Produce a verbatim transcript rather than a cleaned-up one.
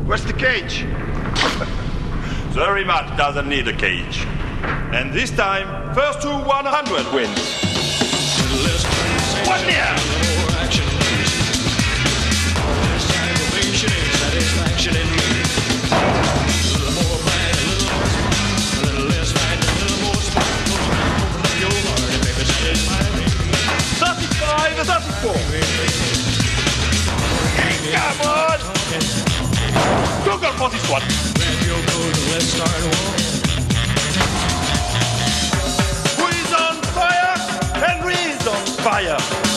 Where's the cage? The rematch doesn't need a cage. And this time, first to one hundred wins. One year! thirty-five, thirty-four. Come on! Google for this one. Who is on fire? Henry is on fire.